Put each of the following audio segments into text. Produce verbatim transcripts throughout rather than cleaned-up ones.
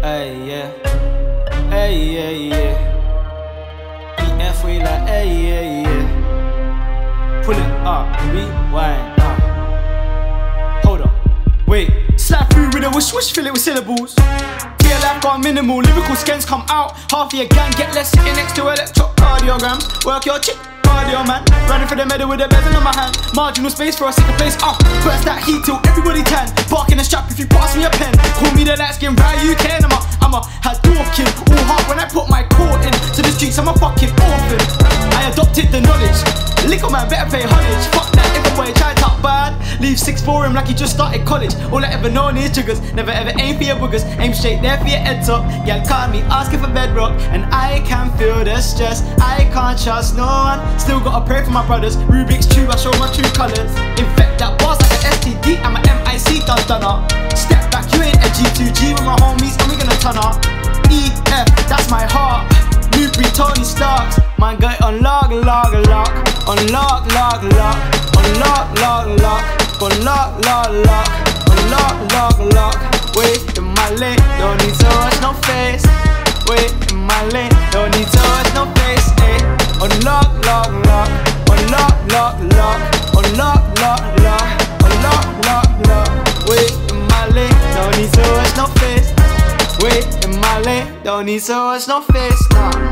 Hey, yeah. Hey, yeah, yeah. E F we like, hey, yeah, yeah. Pull it up, rewind, uh. Hold up, wait. Slap through with a whoosh whoosh, fill it with syllables. Real life gone minimal, lyrical skins come out. Half of your gang get less sitting next to electrocardiograms. Work your chick. Cardio man, running for the medal with a bezel on my hand. Marginal space for a second place. Uh, burst that heat till everybody tan. Barking a strap if you pass me a pen. Call me the light skin Ryu K. I'm a, I'm a had dwarf kid. All hard when I put my court in. To the streets, I'm a fucking orphan. I adopted the knowledge. Little man better pay homage. Fuck that if a boy try talk bad. Leave six for him like he just started college. All I ever known is triggers. Never ever aim for your boogers. Aim straight there for your head top. Y'all call me asking for bedrock, and I can feel the stress. I can't trust no one. Still gotta pray for my brothers. Rubik's Cube, I show my true colours. Infect that boss like an S T D. I'm a M I C done done up. Step back, you ain't a G two G with my homies, and we gonna turn up. E F, that's my heart. New breed Tony Starks. My guy on lock, lock, lock. On lock, lock, lock. On lock, lock, lock. On lock, lock, lock. On lock, lock, lock. Wait in my lane, don't need to watch no face. Wait in my lane, don't need to watch no face. Eh. On lock, lock, lock. On lock, lock, lock. On lock, lock, lock. On lock, lock, lock. Wait in my lane, don't need to watch no face. Wait in my lane, don't need to watch no face. Nah.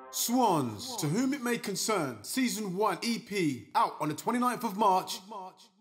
Swans, To Whom It May Concern, Season one E P, out on the twenty-ninth of March.